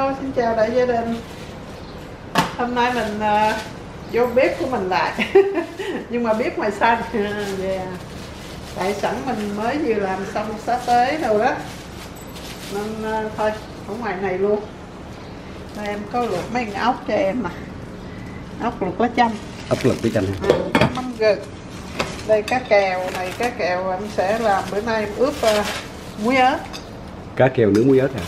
Hello, xin chào đại gia đình. Hôm nay mình vô bếp của mình lại. Nhưng mà bếp ngoài xanh. Yeah. Tại sẵn mình mới vừa làm xong sá tế rồi đó. Nên thôi, ở ngoài này luôn. Đây em có luộc mấy con ốc cho em nè. Ốc luộc lá chanh. Ốc luộc lá chanh. Mắm gừng. Đây cá kèo này, cá kèo em sẽ làm bữa nay em ướp muối ớt. Cá kèo nướng muối ớt hả?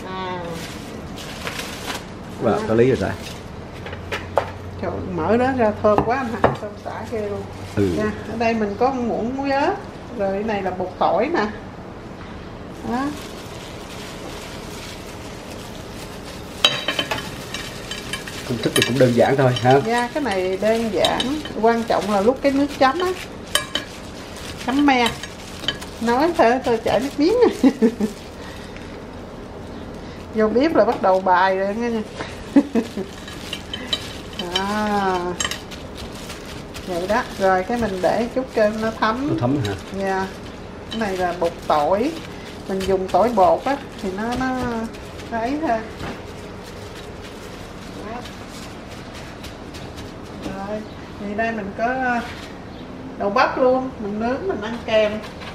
Và có lý rồi sao? Trời, mở đó ra thơm quá anh hả? Thơm xả ghê luôn. Nha, ở đây mình có muỗng muối ớt. Rồi cái này là bột tỏi nè. Đó. Công thức thì cũng đơn giản thôi ha. Dạ, cái này đơn giản. Quan trọng là lúc cái nước chấm á. Chấm me. Nói thôi tôi chảy nước miếng. Vô bếp là bắt đầu bài rồi nha. Vậy đó. Rồi cái mình để chút cơm nó thấm. Nó thấm hả? Dạ. Cái này là bột tỏi. Mình dùng tỏi bột á thì nó ấy thôi. Rồi, thì đây mình có đậu bắp luôn, mình nướng mình ăn kèm.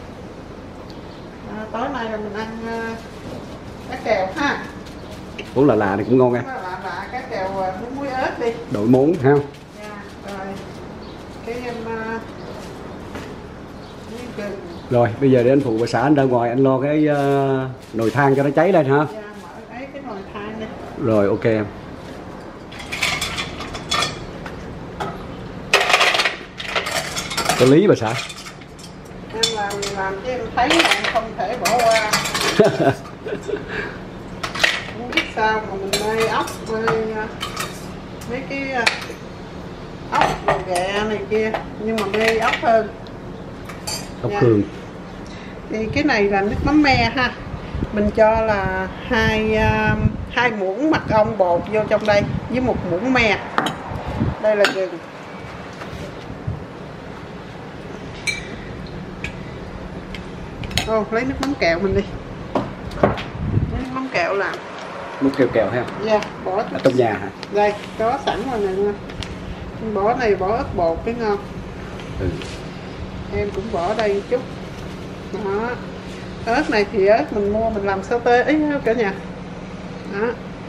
Tối nay là mình ăn cá kèo ha. Cũng lạ thì cũng ngon nha. Lạ cá kèo nướng muối ớt đi. Đổi món ha. Dạ, rồi cái em gừng. Rồi bây giờ để anh phụ bà xã anh ra ngoài anh lo cái nồi than cho nó cháy lên ha. Dạ, mở cái nồi than đi. Rồi ok em. Có lý bà xã. Em làm chứ em thấy là em không thể bỏ qua. Không biết sao mà mình mê ốc, mấy cái ốc ghẹ này kia, nhưng mà mê ốc hơn. Ốc hương. Thì cái này là nước mắm me ha. Mình cho là hai muỗng mật ong bột vô trong đây với một muỗng me. Đây là gừng. Lấy nước mắm kẹo mình đi. Lấy nước mắm kẹo làm. Nước kẹo kẹo ha. Dạ, bỏ ở trong nhà hả? Đây, có sẵn rồi nè. Bỏ này bỏ ớt bột cái ngon. Em cũng bỏ đây một chút. Đó. Ớt này thì ớt mình mua mình làm sauté ý cả nhà. Đó.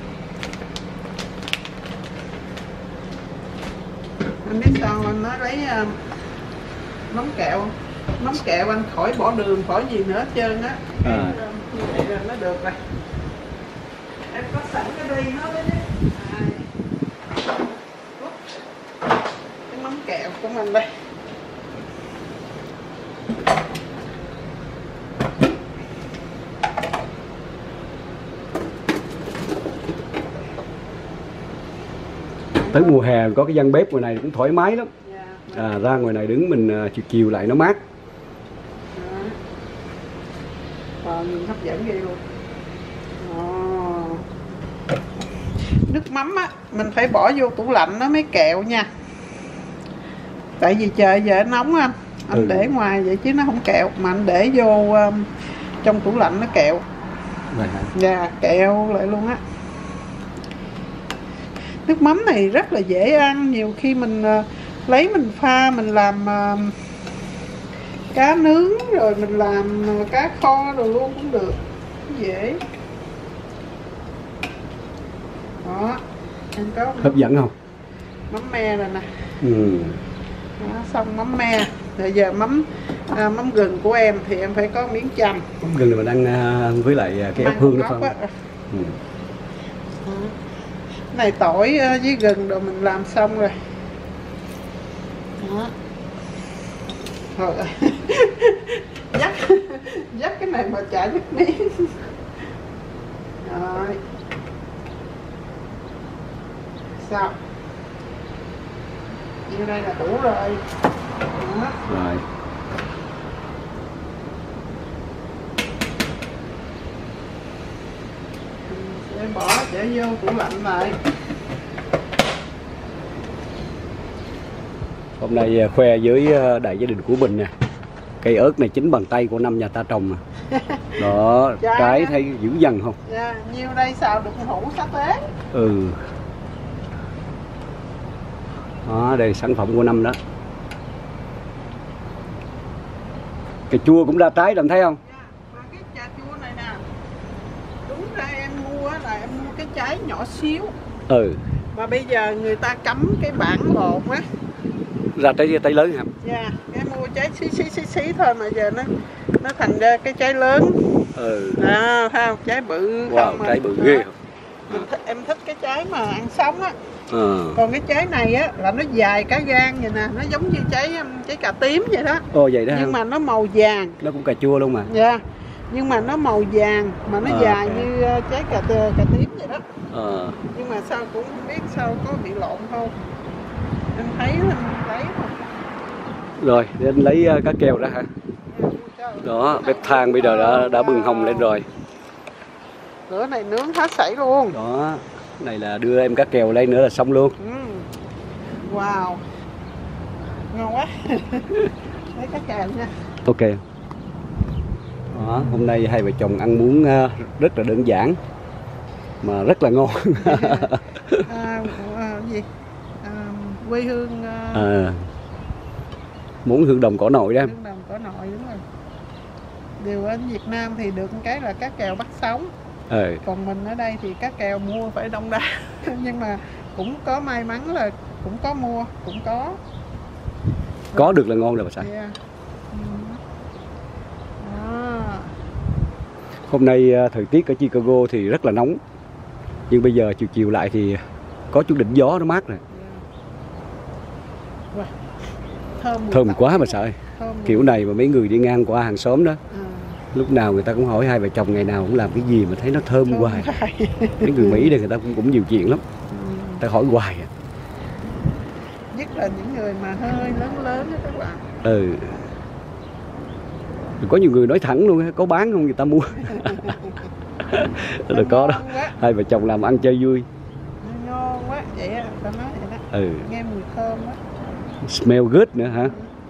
Anh biết sao anh nói lấy mắm kẹo. Mắm kẹo anh khỏi bỏ đường, khỏi gì nữa hết trơn á. Như vậy là nó được rồi. Em có sẵn cái ly nó đấy. Cái mắm kẹo của mình đây. Tới mùa hè có cái gian bếp ngoài này cũng thoải mái lắm. Ra ngoài này đứng mình chiều lại nó mát. Nhìn hấp dẫn ghê luôn. Nước mắm á mình phải bỏ vô tủ lạnh nó mới kẹo nha. Tại vì trời giờ nóng anh để ngoài vậy chứ nó không kẹo, mà anh để vô trong tủ lạnh nó kẹo. Dạ, kẹo lại luôn á. Nước mắm này rất là dễ ăn, nhiều khi mình lấy mình pha mình làm cá nướng rồi mình làm cá kho rồi luôn cũng được, dễ. Đó, em có hấp dẫn không? Mắm me rồi nè. Đó, xong mắm me. Rồi giờ mắm gừng của em thì em phải có miếng chanh. Mắm gừng là mình ăn với lại cái ốc hương đó phải không? Này tỏi với gừng rồi mình làm xong rồi. Đó. Thôi dắt cái này mà chả nước miếng. Rồi. Sao? Như đây là đủ rồi. Đó. Rồi. Để bỏ để vô tủ lạnh lại. Hôm nay khoe với đại gia đình của mình nè. Cây ớt này chính bằng tay của năm nhà ta trồng nè. Đó, Trái trái á. thấy dữ dằn không? Dạ, nhiêu đây xào được hũ sắp tế. Ừ. Đó, đây sản phẩm của năm đó. Cà chua cũng ra trái, làm thấy không? Dạ, và cái cà chua này nè, đúng ra em mua là em mua cái trái nhỏ xíu. Ừ. Mà bây giờ người ta cấm cái bản lộn á. Ra trái lớn hả? Dạ, em mua trái xí thôi mà giờ nó thành ra cái trái lớn. Ừ. À, thấy không? Trái bự Wow, không mà. trái bự ghê không? Em thích cái trái mà ăn sống á. Ờ. Còn cái trái này á là nó dài cả gan vậy nè, nó giống như trái cà tím vậy đó. Ồ vậy đó. Nhưng mà nó màu vàng. Nó cũng cà chua luôn mà. Dạ. Nhưng mà nó màu vàng mà nó dài như trái cà tím vậy đó. Nhưng mà sao cũng không biết sao có bị lộn không. Em thấy em lấy không. Rồi, để anh lấy cá kèo ra hả? Đó, bếp than bây giờ đã bừng hồng lên rồi. Lửa này nướng hết sảy luôn. Đó, này là đưa em cá kèo lên nữa là xong luôn. Wow, ngon quá. Lấy cá kèo nha. Ok. Đó, hôm nay hai vợ chồng ăn uống rất là đơn giản mà rất là ngon. Gì? Quê hương. Muốn hương đồng cỏ nội đó. Hương đồng cỏ nội đúng rồi. Điều ở Việt Nam thì được cái là cá kèo bắt sống. Còn mình ở đây thì cá kèo mua phải đông đá. Nhưng mà cũng có may mắn là cũng có mua, cũng có. Có được là ngon rồi bà xã. Yeah. Hôm nay thời tiết ở Chicago thì rất là nóng. Nhưng bây giờ chiều chiều lại thì có chút đỉnh gió, nó mát rồi. Thơm quá bà xã ơi. Kiểu này mà mấy người đi ngang qua hàng xóm đó, lúc nào người ta cũng hỏi hai vợ chồng ngày nào cũng làm cái gì mà thấy nó thơm hoài. Mấy người Mỹ đây người ta cũng nhiều chuyện lắm. Người ta hỏi hoài à. Nhất là những người mà hơi lớn đó các bạn. Rồi có nhiều người nói thẳng luôn, có bán không người ta mua. Là có đó. Hai vợ chồng làm ăn chơi vui. Ngon quá, vậy á, ta nói vậy đó. Nghe mùi thơm quá. Smell good nữa hả?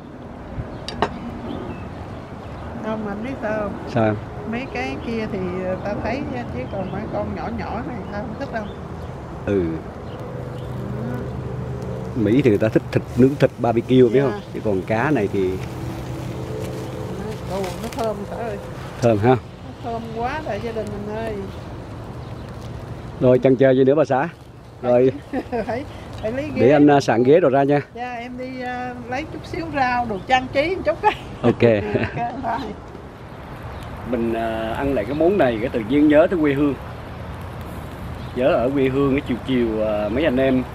Không, mà anh biết sao không? Sao? Mấy cái kia thì ta thấy chứ còn mấy con nhỏ nhỏ này ta không thích đâu. Mỹ thì người ta thích nướng thịt barbecue biết không? Chứ còn cá này thì nó thơm cả ơi. Thơm ha? Nó thơm quá đại gia đình mình ơi. Rồi chần chờ gì nữa bà xã? Rồi phải lấy ghế. Để anh sạn ghế rồi ra nha. Dạ em đi lấy chút xíu rau đồ trang trí một chút đấy. Ok. Mình ăn lại cái món này cái tự nhiên nhớ tới quê hương. Nhớ ở quê hương cái chiều chiều mấy anh em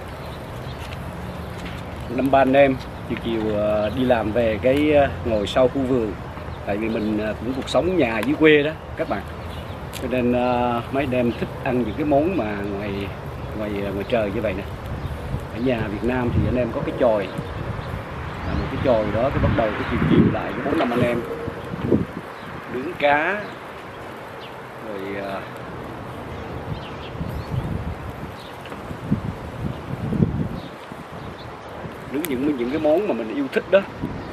5-3 anh em chiều đi làm về cái ngồi sau khu vườn. Tại vì mình cũng cuộc sống nhà dưới quê đó các bạn. Cho nên mấy anh em thích ăn những cái món mà ngoài trời như vậy nè. Ở nhà Việt Nam thì anh em có cái chòi, một cái chòi đó cái bắt đầu cái chiều lại cái 4-5 anh em nướng cá rồi nướng những cái món mà mình yêu thích đó.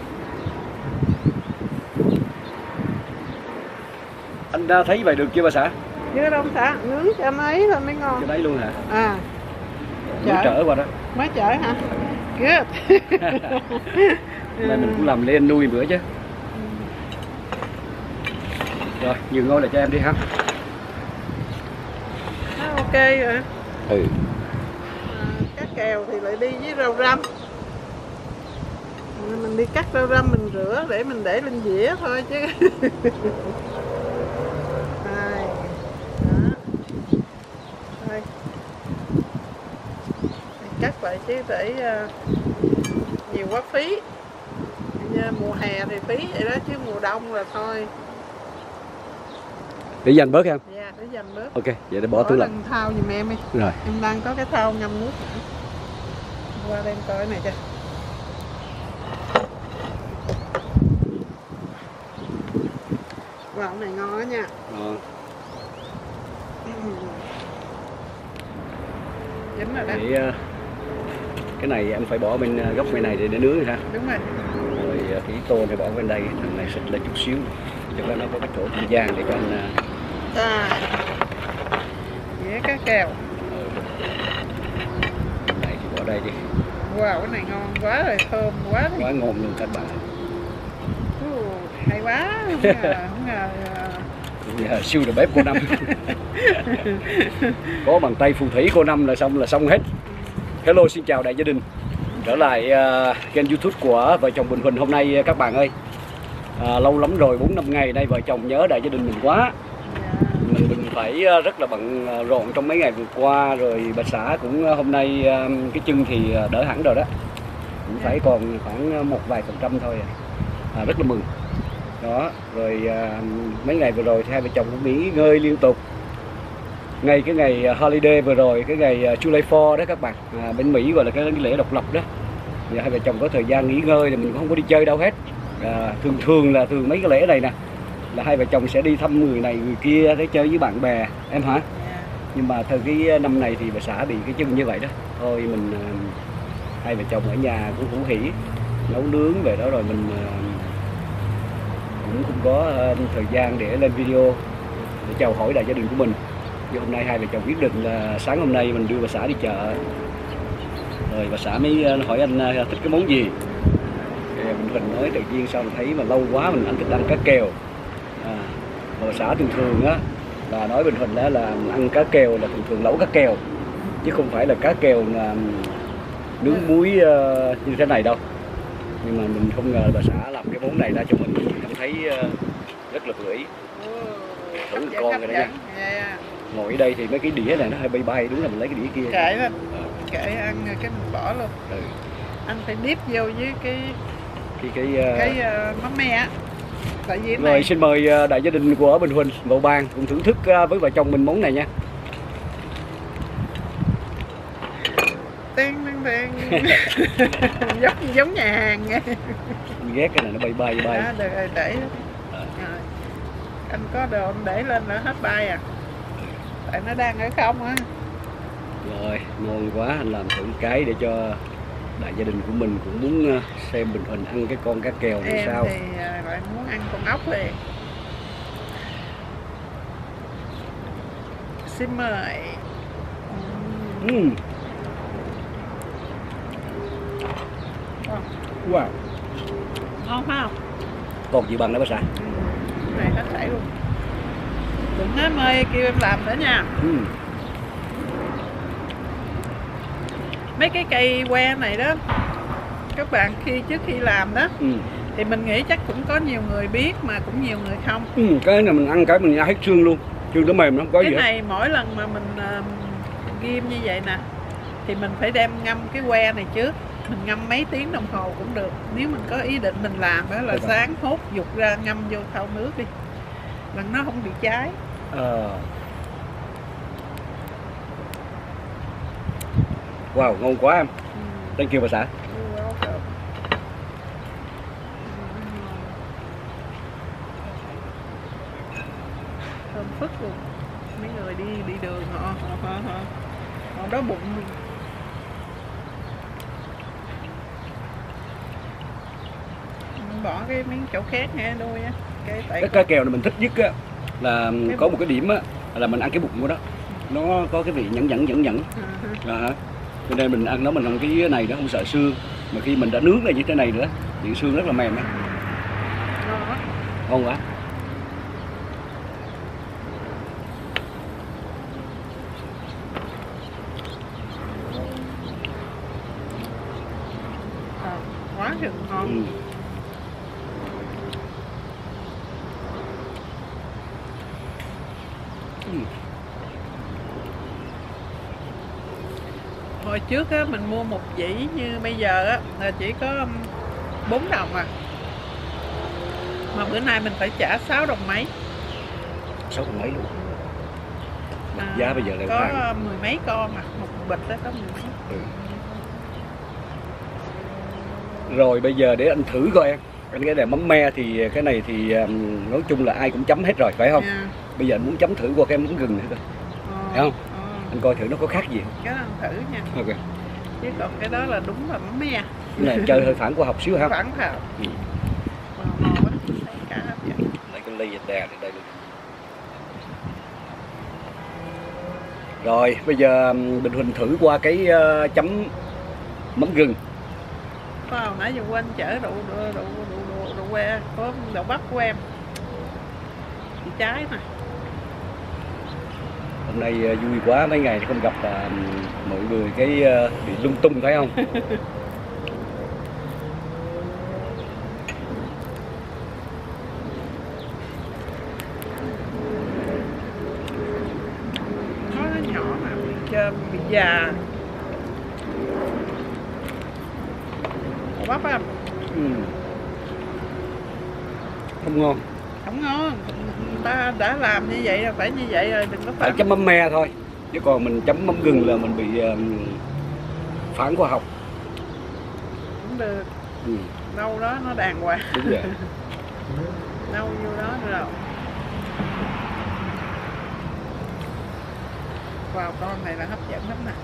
Anh đã thấy vậy được chưa bà xã? Chưa đâu xã, nướng cho anh ấy thôi mới ngon. Cho đấy luôn hả? Mới chở qua đó. Mới chở hả? Good. Này mình cũng làm lên nuôi bữa chứ. Rồi, nhường ngôi lại cho em đi ha. Ok rồi. Cá kèo thì lại đi với rau răm. Mình đi cắt rau răm mình rửa để mình để lên dĩa thôi chứ. Cắt lại chứ để nhiều quá phí. Mùa hè thì phí vậy đó chứ mùa đông là thôi. Để dành bớt em. Dạ, để dành bớt. Ok, vậy để bỏ tủ lạnh. Thau giùm em đi. Rồi. Em đang có cái thau ngâm nước. Qua đây em coi cái này cho. Wow, cái này ngon đó nha. Dính rồi đó. Để cái này em phải bỏ bên góc bên này để nướng ha. Đúng rồi. Rồi cái tô này bỏ bên đây, thằng này xịt lên chút xíu. cho nó có cái chỗ trung gian để cho anh dĩa cá kèo. Này thì bỏ đây đi. Wow, cái này ngon quá rồi, thơm quá đi. Quá ngon luôn các bạn. Hay quá, không ngờ Giờ siêu đầu bếp cô Năm. Có bàn tay phù thủy cô Năm là xong hết. Hello, xin chào đại gia đình. Trở lại kênh YouTube của vợ chồng Bình Huỳnh hôm nay các bạn ơi. Lâu lắm rồi, 4-5 ngày nay vợ chồng nhớ đại gia đình mình quá. Mình phải rất là bận rộn trong mấy ngày vừa qua, rồi bà xã cũng hôm nay cái chân thì đỡ hẳn rồi đó, cũng phải còn khoảng một vài % thôi rất là mừng đó. Rồi mấy ngày vừa rồi thì hai vợ chồng cũng nghỉ ngơi liên tục. Cái ngày holiday vừa rồi, cái ngày July 4 đó các bạn, bên Mỹ gọi là cái lễ độc lập đó, giờ hai vợ chồng có thời gian nghỉ ngơi thì mình cũng không có đi chơi đâu hết. Thường mấy cái lễ này nè là hai vợ chồng sẽ đi thăm người này người kia để chơi với bạn bè em hả. Nhưng mà từ cái năm này thì bà xã bị cái chân như vậy đó, thôi mình hai vợ chồng ở nhà cũng hủ hỉ nấu nướng về đó, rồi mình cũng không có thời gian để lên video để chào hỏi đại gia đình của mình. Nhưng hôm nay hai vợ chồng quyết định là sáng hôm nay mình đưa bà xã đi chợ, rồi bà xã mới hỏi anh thích cái món gì. Mình nói tự nhiên sao mình thấy mà lâu quá anh thích ăn cá kèo. Bà xã thường á là nói Bình Huỳnh đó là ăn cá kèo là thường nấu cá kèo, chứ không phải là cá kèo nướng muối như thế này đâu. Nhưng mà mình không ngờ bà xã làm cái món này ra cho mình cảm thấy rất là vừa ý. Thử một con rồi đó nha. Ngồi ở đây thì mấy cái đĩa này nó hơi bay, đúng là mình lấy cái đĩa kia. Kệ lên, kệ ăn cái mình bỏ luôn. Anh phải dip vô với cái mắm me á. Rồi này. Xin mời đại gia đình của Bình Huỳnh vào bàn cùng thưởng thức với vợ chồng mình món này nha. Tên giống nhà hàng nghe. Ghét cái này nó bay. Được rồi, để rồi. Anh có đồ anh để lên là hết bay à. Tại nó đang ở không á. Rồi, ngon quá, anh làm thử cái để cho đại gia đình của mình cũng muốn xem Bình Huỳnh ăn cái con cá kèo này sao. Em thì lại muốn ăn con ốc liền. Xin mời. Wow, ngon phải không? còn gì bằng đó bà xã. Này hết sảy luôn. Đừng nói mời kêu em làm nữa nha. Mấy cái cây que này đó các bạn, trước khi làm đó thì mình nghĩ chắc cũng có nhiều người biết mà cũng nhiều người không. Cái này mình ăn cái mình ăn hết xương luôn, xương nó mềm, nó không có cái gì hết. Cái này mỗi lần mà mình ghim như vậy nè thì mình phải đem ngâm cái que này trước, mình ngâm mấy tiếng đồng hồ cũng được. Nếu mình có ý định mình làm đó là sáng hốt dục ra ngâm vô thau nước đi, là nó không bị cháy. Wow, ngon quá em. Thank you bà xã. Thơm phức luôn. Mấy người đi đường họ đói bụng luôn. Bỏ cái miếng chỗ khác nha đôi á. Cái cá kèo này mình thích nhất á là có một cái điểm á là mình ăn cái bụng của nó. Nó có cái vị nhẫn. Cho nên mình ăn nó, mình ăn cái này nó không sợ xương. Mà khi mình đã nướng này như thế này nữa thì xương rất là mềm á. Ngon quá. Quá chừng ngon. Hồi trước á, mình mua một dĩ như bây giờ á là chỉ có 4 đồng à. Mà bữa nay mình phải trả 6 đồng mấy. 6 đồng mấy luôn. Giá bây giờ là có mười mấy con à, một bịch đó có 10 mấy. Rồi bây giờ để anh thử coi em. Cái này mắm me thì cái này thì nói chung là ai cũng chấm hết rồi phải không? Bây giờ anh muốn chấm thử qua cái món gừng nữa coi. Thấy không? Anh coi thử nó có khác gì không? Cái đó anh thử nha. Ok. Chứ còn cái đó là đúng là mắm me. Cái này chơi hơi phản khoa học xíu hả? Phản khoa học. Lấy cái ly đè lên đây luôn. Rồi bây giờ Bình Huỳnh thử qua cái chấm mắm gừng. Wow, nãy giờ quên chở rượu que, có đậu bắp của em. Chị trái nè. Hôm nay vui quá, mấy ngày không gặp mọi người cái bị lung tung thấy không? Nó nhỏ mà bị già. Đậu bắp á. Không ngon. Không ngon. Người ta đã làm như vậy là phải như vậy rồi, đừng có phải chấm mắm me thôi, chứ còn mình chấm mắm gừng là mình bị phản khoa học. Cũng được. Nâu đó nó đàng hoàng. Đúng vậy. Nâu vô đó rồi. Wow, con này là hấp dẫn lắm nè.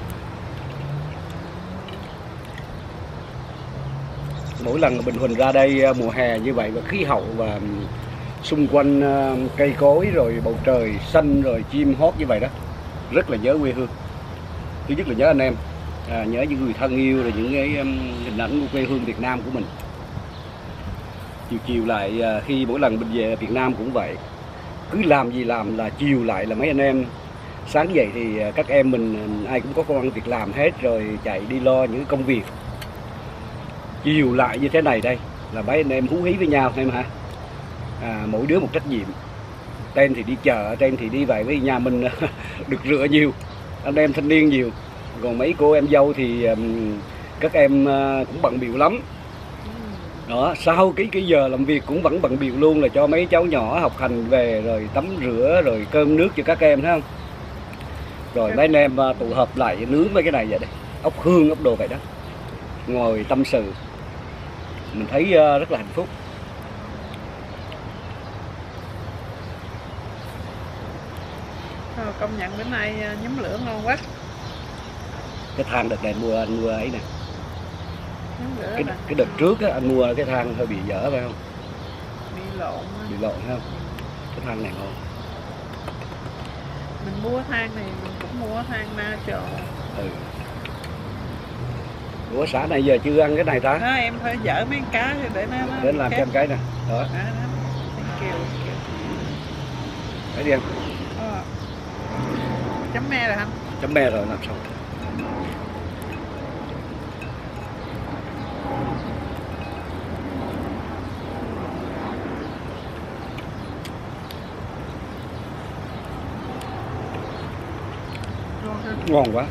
Mỗi lần Bình Huỳnh ra đây mùa hè như vậy và khí hậu và xung quanh cây cối rồi bầu trời xanh rồi chim hót như vậy đó, rất là nhớ quê hương. Thứ nhất là nhớ anh em, nhớ những người thân yêu rồi những cái hình ảnh của quê hương Việt Nam của mình. Chiều lại khi mỗi lần mình về Việt Nam cũng vậy, cứ làm gì làm là chiều lại là mấy anh em sáng dậy thì các em mình ai cũng có công ăn việc làm hết rồi chạy đi lo những công việc. Chiều lại như thế này đây là mấy anh em hú hí với nhau em hả? Mỗi đứa một trách nhiệm. Tên thì đi chợ, tên thì đi vậy với nhà mình được rửa nhiều, anh em thanh niên nhiều. Còn mấy cô em dâu thì các em cũng bận bịu lắm. Đó, sau cái giờ làm việc cũng vẫn bận bịu luôn, là cho mấy cháu nhỏ học hành về rồi tắm rửa rồi cơm nước cho các em, thấy không? Rồi mấy anh em tụ hợp lại nướng mấy cái này vậy đây, ốc hương ốc đồ vậy đó, ngồi tâm sự, mình thấy rất là hạnh phúc. Công nhận bữa nay nhúm lửa ngon quá. Cái than đợt này anh mua ấy nè, cái đợt trước á, anh mua cái than hơi bị dở phải không? Bị lộn. Bị lộn phải không? Cái than này ngon. Mình mua than này mình cũng mua than natural. Ủa xã này giờ chưa ăn cái này ta? Đó, em phải dở mấy cá để nó đến làm thêm cái nè. Đó. Kiều. Đấy đi em. Chấm me rồi hả? Chấm me rồi làm xong. Ngon quá.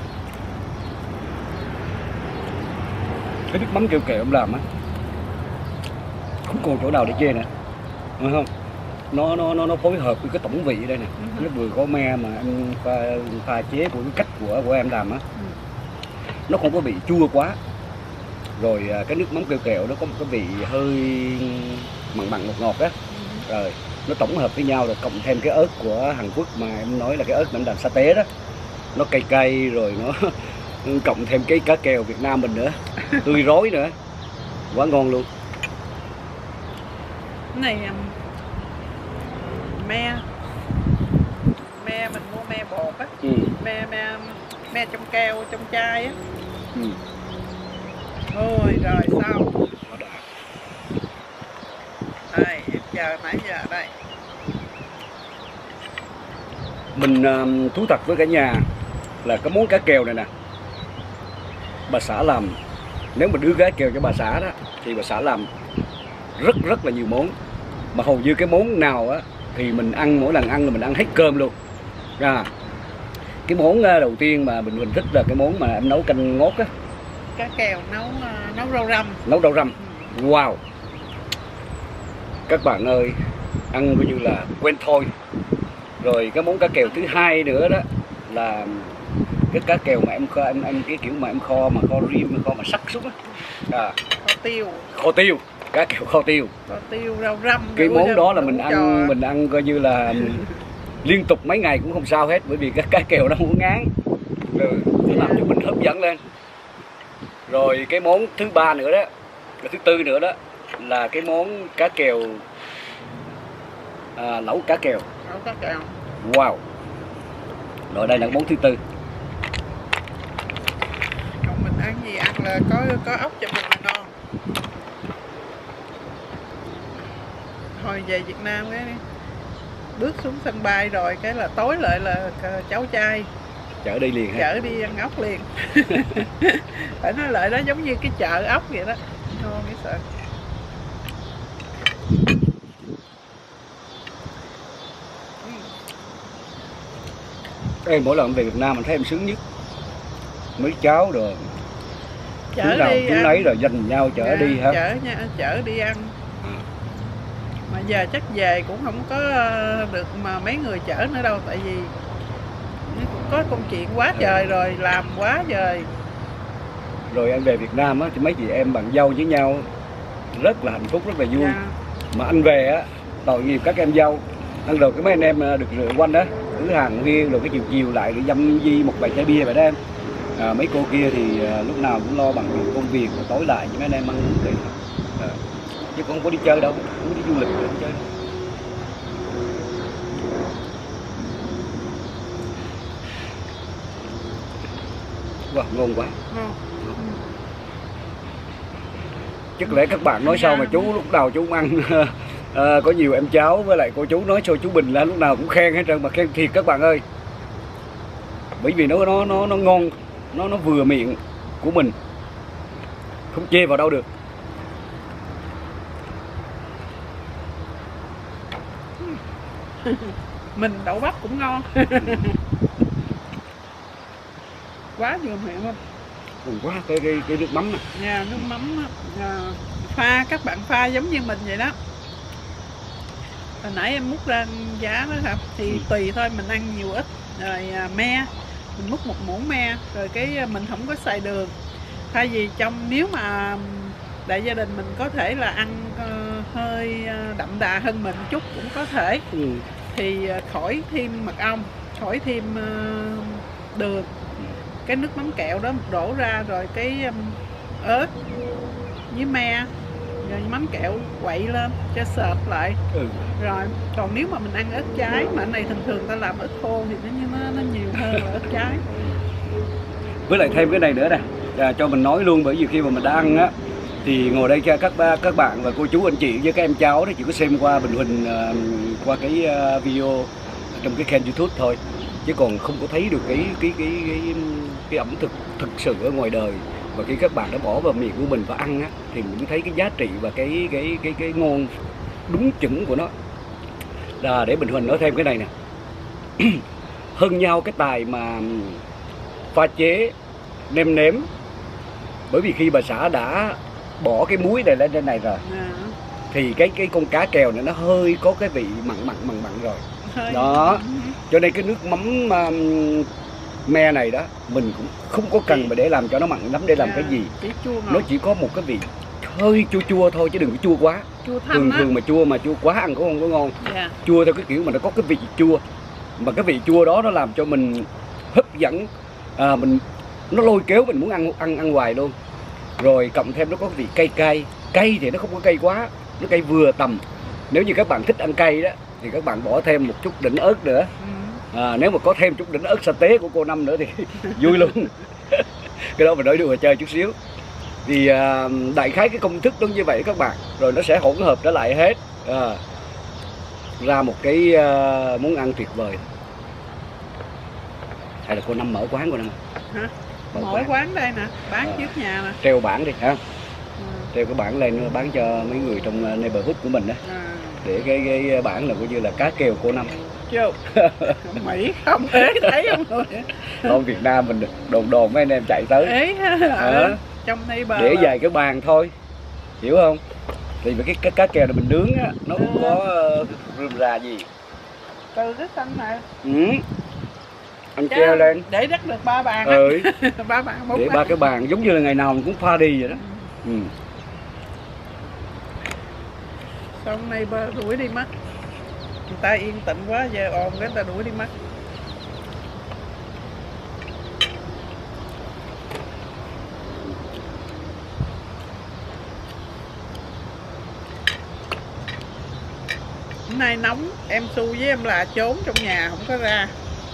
Cái nước mắm keo kẹo em làm á không còn chỗ nào để chê nữa, phải không? Nó phối hợp với cái tổng vị đây nè. Nó vừa có me mà em pha chế của cái cách của em làm á, nó không có bị chua quá. Rồi cái nước mắm keo kẹo nó có một cái vị hơi mặn ngọt ngọt á. Rồi nó tổng hợp với nhau, rồi cộng thêm cái ớt của Hàn Quốc mà em nói là cái ớt mà em làm sa tế đó, nó cay cay, rồi nó cộng thêm cái cá kèo Việt Nam mình nữa, tươi rói nữa, quá ngon luôn. Cái này me mình mua me bột á. Me trong keo, trong chai á. Ôi rồi sao đây, em chờ nãy giờ đây. Mình thú thật với cả nhà là cái món cá kèo này nè, bà xã làm, nếu mà đưa cá kèo cho bà xã đó thì bà xã làm rất là nhiều món, mà hầu như cái món nào á thì mình ăn, mỗi lần ăn là mình ăn hết cơm luôn. Cái món đầu tiên mà Bình Huỳnh thích là cái món mà em nấu canh ngót á, cá kèo nấu rau răm. Nấu rau răm. Wow, các bạn ơi, ăn coi như là quen thôi. Rồi cái món cá kèo thứ hai nữa đó là cái cá kèo mà em cái kiểu mà em kho rim, kho mà sắc súc á. Kho tiêu, cá kèo kho tiêu, rau răm. Cái món đó là mình ăn coi như là liên tục mấy ngày cũng không sao hết, bởi vì cái cá kèo nó không ngán, rồi nó làm cho mình hấp dẫn lên. Rồi cái món thứ ba nữa đó, cái thứ tư nữa đó là cái món cá kèo lẩu cá kèo. Lẩu cá kèo. Wow. Rồi đây là món thứ tư. Còn mình ăn gì ăn là có ốc cho mình là ngon. Hồi về Việt Nam cái bước xuống sân bay rồi cái là tối lại là cháu trai Chở đi liền ha. chở đi ăn ốc liền. Phải nói lại đó giống như cái chợ ốc vậy đó, ngon cái sợ. Ê, mỗi lần về Việt Nam mình thấy em sướng nhất mấy cháu rồi Chở chú nào đi chú ăn. nấy rồi dành nhau chở đi hả? Chở đi ăn. Mà giờ chắc về cũng không có được mà mấy người chở nữa đâu, tại vì có công chuyện quá trời rồi, làm quá trời. Rồi anh về Việt Nam á thì mấy chị em bạn dâu với nhau rất là hạnh phúc, rất là vui. Dạ. Mà anh về á tội nghiệp các em dâu. Ăn rồi cái mấy anh em được rượu quanh á cứ hàng nguyên rồi cái chiều chiều lại rồi dăm di một bài chai bia vậy đó em. Mấy cô kia thì lúc nào cũng lo bằng việc công việc, rồi tối lại với mấy anh em ăn uống đi. Chứ không có đi chơi đâu, không có đi du lịch đâu, đi chơi đâu. Wow, ngon quá. Chắc lẽ các bạn nói sao mà chú lúc đầu chú cũng ăn có nhiều em cháu với lại cô chú nói cho chú Bình là lúc nào cũng khen hết trơn, mà khen thiệt các bạn ơi. Bởi vì nó ngon, nó vừa miệng của mình, không chê vào đâu được. Mình đậu bắp cũng ngon. Quá vừa miệng luôn. Còn quá cái nước mắm nè. Nha, nước mắm pha các bạn pha giống như mình vậy đó. Hồi nãy em múc ra giá đó hả? Thì tùy thôi, mình ăn nhiều ít. Rồi me, mình múc một muỗng me, rồi cái mình không có xài đường. Thay vì nếu mà đại gia đình mình có thể là ăn hơi đậm đà hơn mình chút cũng có thể. Thì khỏi thêm mật ong, khỏi thêm đường. Cái nước mắm kẹo đó đổ ra rồi cái ớt với me rồi mắm kẹo quậy lên cho sệt lại. Rồi còn nếu mà mình ăn ớt trái, mà cái này thường thường ta làm ớt khô thì nó nhiều hơn là ớt trái. Với lại thêm cái này nữa nè, cho mình nói luôn, bởi vì khi mà mình đã ăn á thì ngồi đây cho các bạn và cô chú anh chị với các em cháu đó chỉ có xem qua Bình Huỳnh qua cái video trong cái kênh YouTube thôi, chứ còn không có thấy được cái ẩm thực thực sự ở ngoài đời. Và khi các bạn đã bỏ vào miệng của mình và ăn á thì mình mới thấy cái giá trị và cái ngon đúng chuẩn của nó. Để Bình Huỳnh nói thêm cái này nè. Hơn nhau cái tài mà pha chế nêm nếm, bởi vì khi bà xã đã bỏ cái muối này lên trên này rồi thì cái con cá kèo này nó hơi có cái vị mặn rồi đó, cho nên cái nước mắm me này đó mình cũng không có cần mà để làm cho nó mặn lắm để làm cái gì. Nó chỉ có một cái vị hơi chua thôi, chứ đừng có chua quá. Thường mà chua quá ăn cũng không có ngon. Chua theo cái kiểu mà nó có cái vị chua, mà cái vị chua đó nó làm cho mình hấp dẫn, nó lôi kéo mình muốn ăn hoài luôn. Rồi cộng thêm nó có vị cay thì nó không có cay quá, nó cay vừa tầm. Nếu như các bạn thích ăn cay đó thì các bạn bỏ thêm một chút đỉnh ớt nữa. Nếu mà có thêm chút đỉnh ớt sa tế của cô Năm nữa thì vui luôn. Cái đó mình nói đùa chơi chút xíu. Thì đại khái cái công thức nó như vậy các bạn, rồi nó sẽ hỗn hợp trở lại hết ra một cái món ăn tuyệt vời. Hay là cô Năm mở quán, cô Năm hả? Mở quán đây nè, bán trước nhà nè. Treo bảng đi ha. Treo cái bảng lên bán cho mấy người trong neighborhood của mình đó. Để cái bảng là coi như là cá kèo cô Năm. Mỹ không ế thấy không? Không, Việt Nam mình đồn mấy anh em chạy tới ế trong đây bà để vài cái bàn thôi, hiểu không? Thì cái cá kèo này mình nướng á, nó cũng có rườm rà gì từ cái xanh này. Anh treo lên để đắt được 3 bàn. 3 bàn để 3 cái bàn giống như là ngày nào mình cũng pha đi vậy đó. Xong này bà đuổi đi mất. Người ta yên tĩnh quá, giờ ồn cái người ta đuổi đi mất. nay nóng, em Su với em là trốn trong nhà không có ra.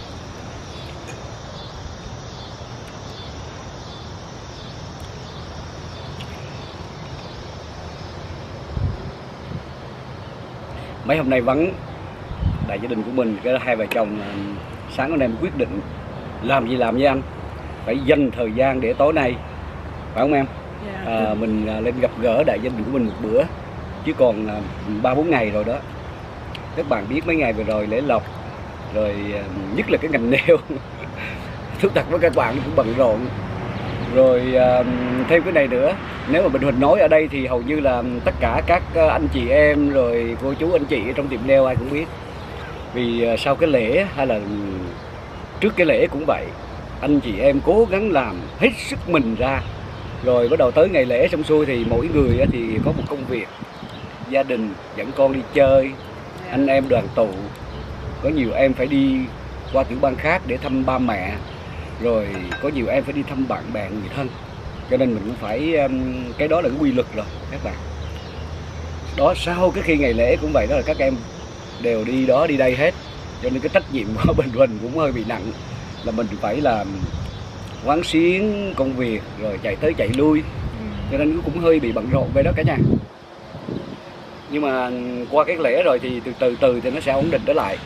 Mấy hôm nay vắng đại gia đình của mình, cái hai vợ chồng sáng hôm nay quyết định làm gì làm với anh, phải dành thời gian để tối nay, phải không em? Mình lên gặp gỡ đại gia đình của mình một bữa, chứ còn 3-4 ngày rồi đó. Các bạn biết mấy ngày vừa rồi lễ lộc, rồi nhất là cái ngành nail thú thật với các bạn cũng bận rộn. Rồi thêm cái này nữa, nếu mà Bình Huỳnh nói ở đây thì hầu như là tất cả các anh chị em rồi cô chú anh chị trong tiệm nail ai cũng biết. Vì sau cái lễ hay là trước cái lễ cũng vậy, anh chị em cố gắng làm hết sức mình ra. Rồi bắt đầu tới ngày lễ xong xuôi thì mỗi người thì có một công việc, gia đình dẫn con đi chơi, anh em đoàn tụ, có nhiều em phải đi qua tiểu bang khác để thăm ba mẹ, rồi có nhiều em phải đi thăm bạn bè người thân. Cho nên mình cũng phải, cái đó là cái quy luật rồi các bạn. Đó, sau cái khi ngày lễ cũng vậy, đó là các em đều đi đó đi đây hết. Cho nên cái trách nhiệm của Bình Huỳnh cũng hơi bị nặng, là mình phải làm quán xuyến công việc rồi chạy tới chạy lui, cho nên nó cũng hơi bị bận rộn vậy đó cả nhà. Nhưng mà qua cái lễ rồi thì từ từ thì nó sẽ ổn định trở lại.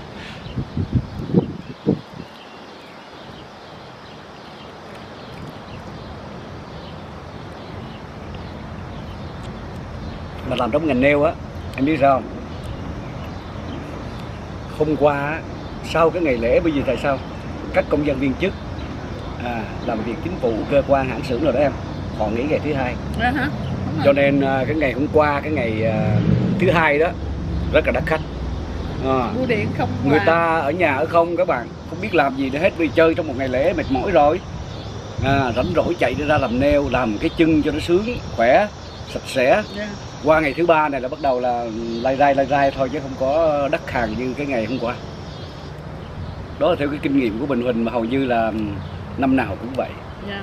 Mà làm trong ngành nail á, em biết sao không? Hôm qua sau cái ngày lễ, bây giờ tại sao các công dân viên chức làm việc chính phủ, cơ quan, hãng xưởng rồi đó em, họ nghỉ ngày thứ hai. Cho nên cái ngày hôm qua, cái ngày thứ hai đó rất là đắt khách. Bưu điện không người ta ở nhà ở không, các bạn không biết làm gì nữa hết, vì chơi trong một ngày lễ mệt mỏi rồi, rảnh rỗi chạy ra làm nail, làm cái chân cho nó sướng, khỏe, sạch sẽ. Qua ngày thứ ba này là bắt đầu là lai rai thôi, chứ không có đắt hàng như cái ngày hôm qua. Đó là theo cái kinh nghiệm của Bình Huỳnh mà hầu như là năm nào cũng vậy.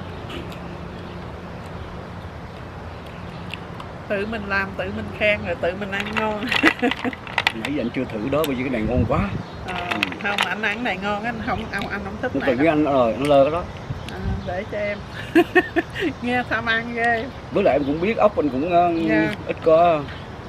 Tự mình làm, tự mình khen, rồi tự mình ăn ngon. Nãy giờ anh chưa thử đó, bởi vì cái này ngon quá. Không, anh ăn cái này ngon, anh không thích này. Tự anh rồi, anh lơ cái đó. Để cho em. Nghe tham ăn ghê. Với lại em cũng biết ốc anh cũng ít có.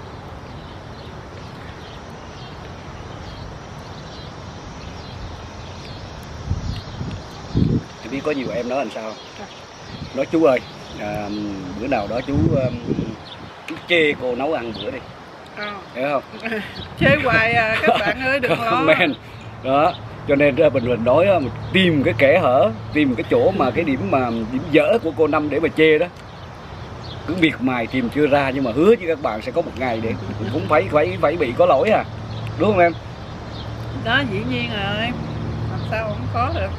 Em biết có nhiều em nói làm sao, nói chú ơi, bữa nào đó chú chê cô nấu ăn bữa đi, hiểu không? Chê hoài các bạn ơi, đừng lo. Comment đó. Cho nên Bình Huỳnh nói tìm cái kẽ hở, tìm cái chỗ mà cái điểm dở của cô Năm để mà chê đó. Cứ miệt mài tìm chưa ra, nhưng mà hứa với các bạn sẽ có một ngày để cũng phải bị có lỗi đúng không em? Đó, dĩ nhiên rồi, làm sao không có được.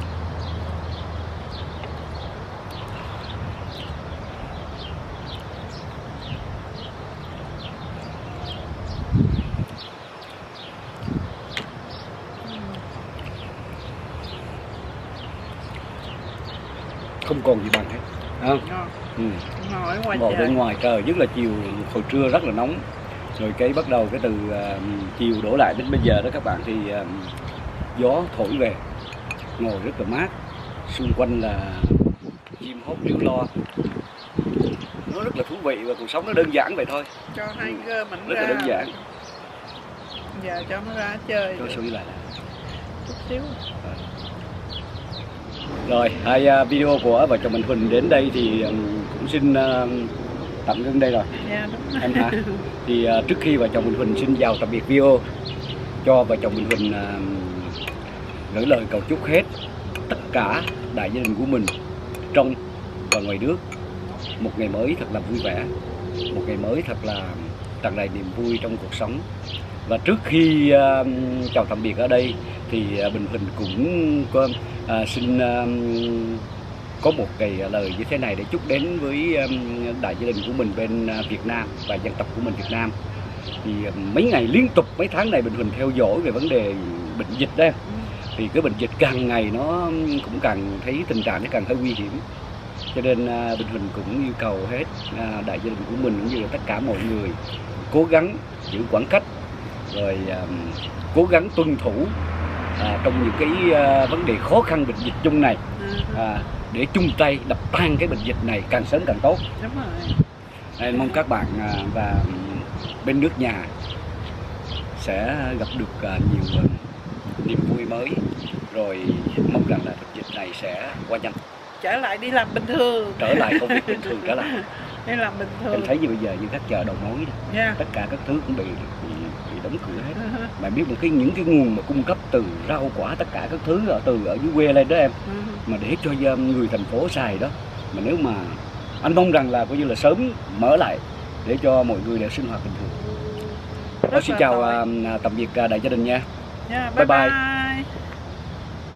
Không còn gì bằng hết, không? Ngồi ngoài ngồi bên ngoài trời, nhất là chiều hồi trưa rất là nóng, rồi cái bắt đầu cái từ chiều đổ lại đến bây giờ đó các bạn, thì gió thổi về, ngồi rất là mát, xung quanh là chim hót ríu lo, nó rất là thú vị và cuộc sống nó đơn giản vậy thôi. Cho hai gơ mình rất ra, là đơn giản. Giờ cho nó ra chơi. Cho suy lại chút xíu. Rồi, hai video của vợ chồng Bình Huỳnh đến đây thì cũng xin tạm ngưng đây rồi. Đúng em hả? Thì trước khi vợ chồng Bình Huỳnh xin chào tạm biệt video, cho vợ chồng Bình Huỳnh gửi lời cầu chúc hết tất cả đại gia đình của mình trong và ngoài nước một ngày mới thật là vui vẻ, một ngày mới thật là tràn đầy niềm vui trong cuộc sống. Và trước khi chào tạm biệt ở đây thì Bình Huỳnh cũng có xin có một cái lời như thế này để chúc đến với đại gia đình của mình bên Việt Nam và dân tộc của mình Việt Nam. Thì mấy ngày liên tục, mấy tháng này Bình Huỳnh theo dõi về vấn đề bệnh dịch đó, thì cái bệnh dịch càng ngày nó cũng càng thấy tình trạng nó càng hơi nguy hiểm. Cho nên Bình Huỳnh cũng yêu cầu hết đại gia đình của mình cũng như là tất cả mọi người cố gắng giữ khoảng cách, rồi cố gắng tuân thủ trong những cái vấn đề khó khăn bệnh dịch chung này, để chung tay đập tan cái bệnh dịch này càng sớm càng tốt. Đúng rồi. Nên mong các bạn và bên nước nhà sẽ gặp được nhiều niềm vui mới, rồi mong rằng là bệnh dịch này sẽ qua nhanh, Trở lại đi làm bình thường. trở lại công việc bình thường trở lại. Đi làm bình thường. Em thấy như bây giờ như các chợ đầu mối đó, Yeah. tất cả các thứ cũng bị đóng cửa hết. Mà biết một những cái nguồn mà cung cấp từ rau quả tất cả các thứ từ ở dưới quê lên đó em, mà để cho người thành phố xài đó, mà nếu mà anh mong rằng là coi như là sớm mở lại để cho mọi người đều sinh hoạt bình thường. Xin chào tạm biệt đại gia đình nha. Yeah, Bye bye. bye.